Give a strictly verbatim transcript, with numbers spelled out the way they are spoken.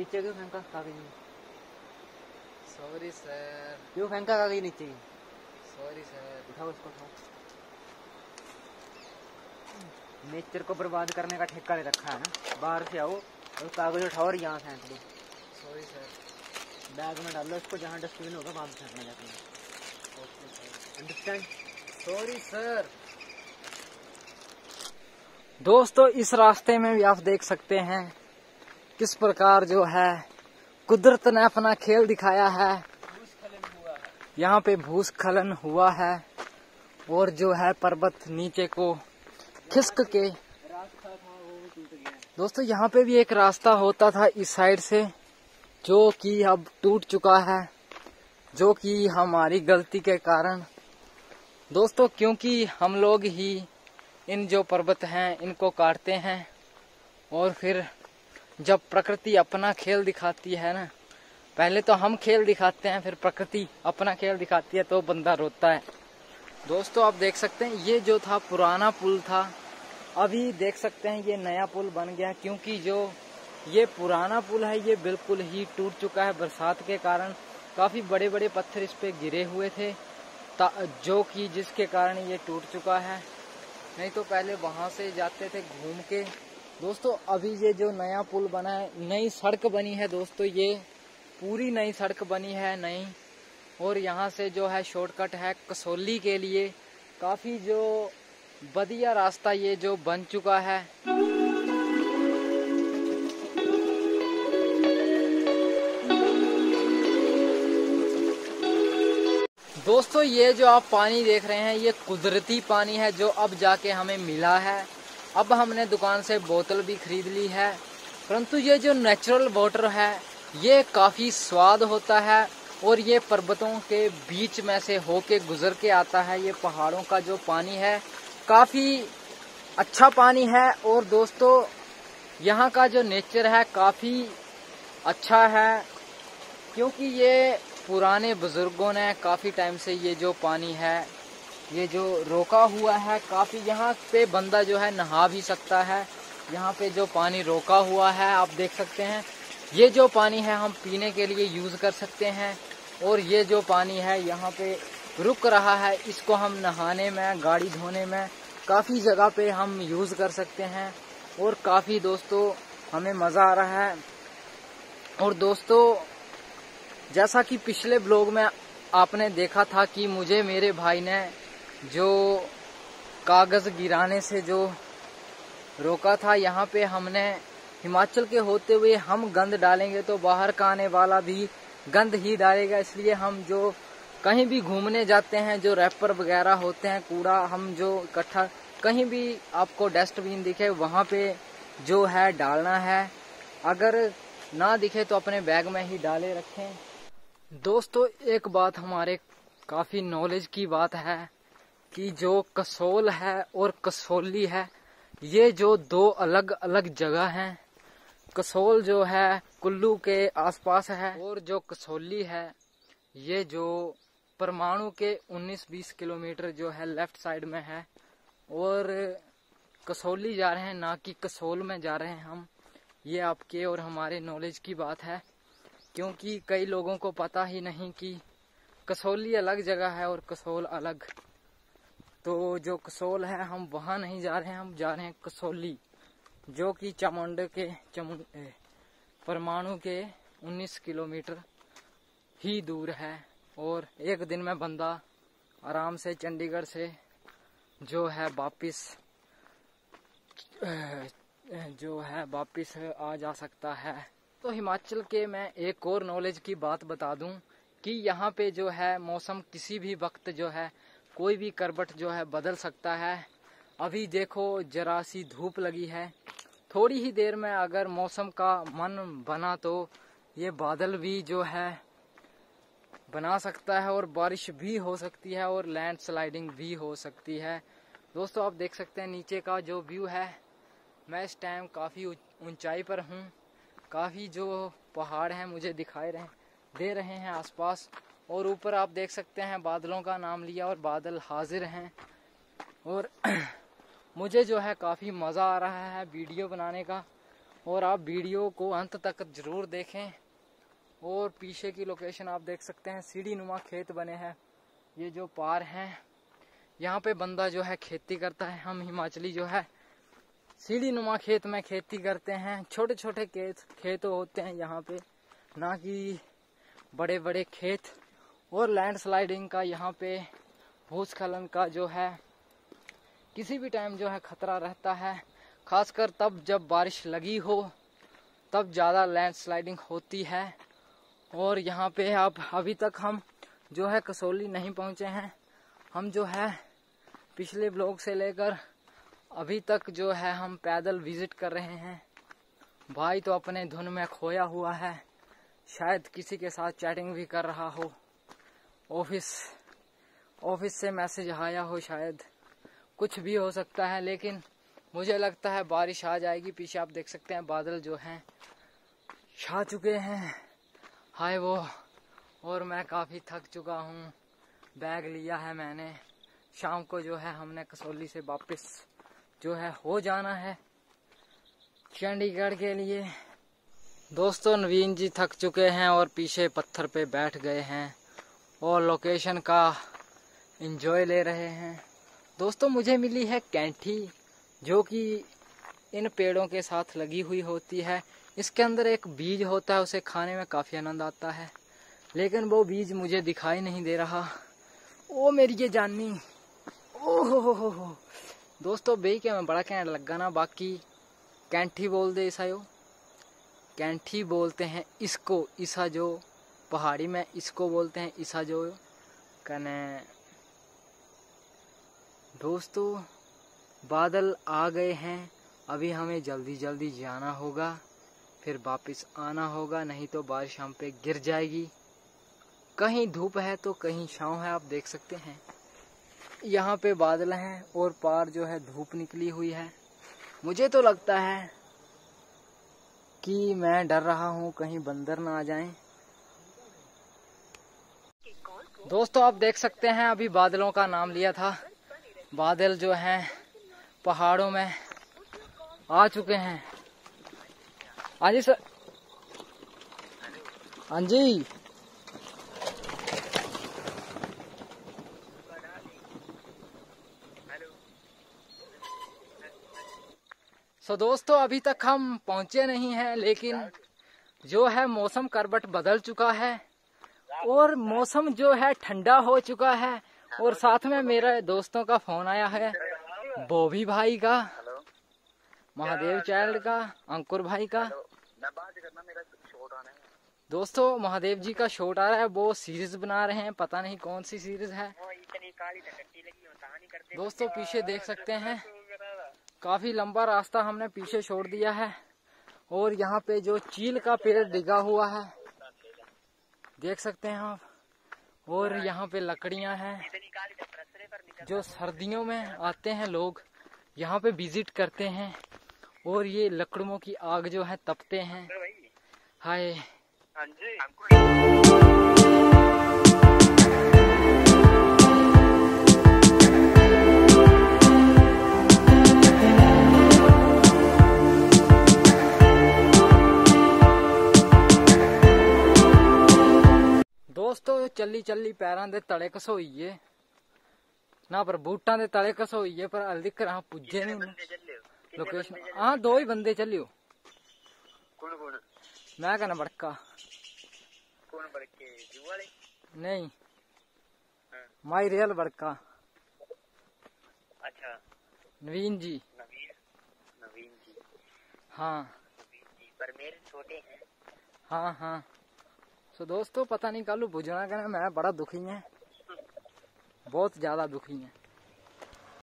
नीचे क्यों फेंका कागज में? Sorry sir. क्यों फेंका कागज नीचे? Sorry sir. उठाओ उसको, उठाओ। नेचर को बर्बाद करने का ठेका ले रखा है ना। बाहर से आओ और कागज उठाओ और यहाँ फेंक दो। Sorry sir. बैग में डालो इसको, जहाँ डस्टबिन होगा वहाँ फेंकना जाता है। Okay sir. Understand? Sorry sir. दोस्तों इस रास्ते में भी आप देख सकते हैं किस प्रकार जो है कुदरत ने अपना खेल दिखाया है। भूस्खलन हुआ है। यहाँ पे भूस्खलन हुआ है और जो है पर्वत नीचे को खिसक के रास्ता था वो भी टूट गया। दोस्तों यहाँ पे भी एक रास्ता होता था इस साइड से, जो कि अब टूट चुका है, जो कि हमारी गलती के कारण। दोस्तों क्योंकि हम लोग ही इन जो पर्वत हैं इनको काटते हैं और फिर जब प्रकृति अपना खेल दिखाती है ना, पहले तो हम खेल दिखाते हैं फिर प्रकृति अपना खेल दिखाती है तो बंदा रोता है। दोस्तों आप देख सकते हैं ये जो था पुराना पुल था, अभी देख सकते हैं ये नया पुल बन गया, क्योंकि जो ये पुराना पुल है ये बिल्कुल ही टूट चुका है। बरसात के कारण काफी बड़े बड़े पत्थर इस पे गिरे हुए थे, जो कि जिसके कारण ये टूट चुका है। नहीं तो पहले वहां से जाते थे घूम के। दोस्तों अभी ये जो नया पुल बना है, नई सड़क बनी है दोस्तों, ये पूरी नई सड़क बनी है नई, और यहाँ से जो है शॉर्टकट है कसौली के लिए। काफी जो बढ़िया रास्ता ये जो बन चुका है। दोस्तों ये जो आप पानी देख रहे हैं ये कुदरती पानी है जो अब जाके हमें मिला है। अब हमने दुकान से बोतल भी खरीद ली है, परंतु ये जो नेचुरल वाटर है ये काफी स्वाद होता है और ये पर्वतों के बीच में से होके गुजर के आता है। ये पहाड़ों का जो पानी है काफी अच्छा पानी है और दोस्तों यहाँ का जो नेचर है काफी अच्छा है, क्योंकि ये पुराने बुजुर्गों ने काफी टाइम से ये जो पानी है ये जो रोका हुआ है। काफी यहाँ पे बंदा जो है नहा भी सकता है। यहाँ पे जो पानी रोका हुआ है आप देख सकते हैं, ये जो पानी है हम पीने के लिए यूज कर सकते हैं, और ये जो पानी है यहाँ पे रुक रहा है, इसको हम नहाने में, गाड़ी धोने में, काफी जगह पे हम यूज कर सकते हैं और काफी दोस्तों हमें मजा आ रहा है। और दोस्तों जैसा कि पिछले ब्लॉग में आपने देखा था कि मुझे मेरे भाई ने जो कागज गिराने से जो रोका था, यहाँ पे हमने हिमाचल के होते हुए हम गंद डालेंगे तो बाहर का आने वाला भी गंद ही डालेगा। इसलिए हम जो कहीं भी घूमने जाते हैं, जो रैपर वगैरह होते हैं, कूड़ा हम जो इकट्ठा, कहीं भी आपको डस्टबिन दिखे वहाँ पे जो है डालना है। अगर ना दिखे तो अपने बैग में ही डाले रखें। दोस्तों एक बात हमारे काफी नॉलेज की बात है कि जो कसोल है और कसौली है ये जो दो अलग अलग जगह हैं। कसोल जो है कुल्लू के आसपास है और जो कसौली है ये जो परमाणु के उन्नीस बीस किलोमीटर जो है लेफ्ट साइड में है, और कसौली जा रहे हैं ना कि कसोल में जा रहे हैं हम। ये आपके और हमारे नॉलेज की बात है, क्योंकि कई लोगों को पता ही नहीं कि कसौली अलग जगह है और कसोल अलग। तो जो कसोल है हम वहाँ नहीं जा रहे हैं, हम जा रहे हैं कसौली, जो कि चामुंडा के चामुंड परमाणु के उन्नीस किलोमीटर ही दूर है। और एक दिन में बंदा आराम से चंडीगढ़ से जो है वापिस जो है वापिस आ जा सकता है। तो हिमाचल के मैं एक और नॉलेज की बात बता दूं कि यहाँ पे जो है मौसम किसी भी वक्त जो है कोई भी करवट जो है बदल सकता है। अभी देखो जरा सी धूप लगी है, थोड़ी ही देर में अगर मौसम का मन बना तो ये बादल भी जो है बना सकता है और बारिश भी हो सकती है और लैंडस्लाइडिंग भी हो सकती है। दोस्तों आप देख सकते हैं नीचे का जो व्यू है, मैं इस टाइम काफ़ी ऊंचाई पर हूँ। काफ़ी जो पहाड़ हैं मुझे दिखाई रहे दे रहे हैं आसपास, और ऊपर आप देख सकते हैं बादलों का नाम लिया और बादल हाजिर हैं। और मुझे जो है काफ़ी मज़ा आ रहा है वीडियो बनाने का, और आप वीडियो को अंत तक जरूर देखें। और पीछे की लोकेशन आप देख सकते हैं, सीढ़ी नुमा खेत बने हैं। ये जो पार हैं, यहाँ पे बंदा जो है खेती करता है। हम हिमाचली जो है सीढ़ी नुमा खेत में खेती करते हैं। छोटे छोटे खेत खेत होते हैं यहाँ पे, ना कि बड़े बड़े खेत। और लैंडस्लाइडिंग का यहाँ पे, भूस्खलन का जो है किसी भी टाइम जो है खतरा रहता है। खासकर तब जब बारिश लगी हो, तब ज़्यादा लैंडस्लाइडिंग होती है। और यहाँ पे अब अभी तक हम जो है कसौली नहीं पहुँचे हैं। हम जो है पिछले ब्लॉग से लेकर अभी तक जो है हम पैदल विजिट कर रहे हैं। भाई तो अपने धुन में खोया हुआ है, शायद किसी के साथ चैटिंग भी कर रहा हो। ऑफिस ऑफिस से मैसेज आया हो, शायद कुछ भी हो सकता है। लेकिन मुझे लगता है बारिश आ जाएगी। पीछे आप देख सकते हैं बादल जो हैं छा चुके हैं। हाय वो, और मैं काफ़ी थक चुका हूँ। बैग लिया है मैंने, शाम को जो है हमने कसौली से वापस जो है हो जाना है चंडीगढ़ के लिए। दोस्तों नवीन जी थक चुके हैं और पीछे पत्थर पे बैठ गए हैं और लोकेशन का एंजॉय ले रहे हैं। दोस्तों मुझे मिली है कैंठी, जो कि इन पेड़ों के साथ लगी हुई होती है। इसके अंदर एक बीज होता है, उसे खाने में काफ़ी आनंद आता है। लेकिन वो बीज मुझे दिखाई नहीं दे रहा। ओ मेरी ये जानी, ओह हो हो हो। दोस्तों बे के मैं बड़ा कहने लगा ना, बाकी कैंठी बोल दे ईसा यो, कैंठी बोलते हैं इसको। ईसा जो पहाड़ी में इसको बोलते हैं ईसा जो कने। दोस्तों बादल आ गए हैं, अभी हमें जल्दी जल्दी जाना होगा, फिर वापस आना होगा, नहीं तो बारिश हम पे गिर जाएगी। कहीं धूप है तो कहीं छाँव है, आप देख सकते हैं। यहाँ पे बादल हैं और पार जो है धूप निकली हुई है। मुझे तो लगता है कि मैं डर रहा हूँ कहीं बंदर ना आ जाएं। दोस्तों आप देख सकते हैं, अभी बादलों का नाम लिया था। बादल जो हैं पहाड़ों में आ चुके हैं। हाँ जी सर, हाँ जी। सो दोस्तों अभी तक हम पहुंचे नहीं हैं, लेकिन जो है मौसम करवट बदल चुका है और मौसम जो है ठंडा हो चुका है। और साथ में मेरे दोस्तों का फोन आया है, बॉबी भाई का, महादेव चाइल्ड का, अंकुर भाई का। दोस्तों महादेव जी का शॉट आ रहा है, वो सीरीज बना रहे हैं, पता नहीं कौन सी सीरीज है। दोस्तों पीछे देख सकते हैं, काफी लंबा रास्ता हमने पीछे छोड़ दिया है। और यहाँ पे जो चील का पेड़ डिगा हुआ है, देख सकते हैं आप। और यहाँ पे लकड़ियाँ हैं, जो सर्दियों में आते हैं लोग यहाँ पे विजिट करते हैं और ये लकड़ियों की आग जो है तपते हैं। हाय दोस्तों चली चली पैरां दे तले कसोईए ना, पर बूटां दे तले कसोईए, पर हल्दी करा पुज्जे नहीं लोकेशन। हाँ दो ही बंदे चलियो। कौन कौन? मैं कहना बड़का। कौन बड़के? जुवाले? नहीं हाँ। माई रियल बड़का। अच्छा नवीन जी। नवीन नवीन जी। हाँ नवीन जी, पर मेरे छोटे हैं। हाँ हाँ। तो दोस्तों पता नहीं कालू बुझना कहना, मैं बड़ा दुखी है, बहुत ज्यादा दुखी है।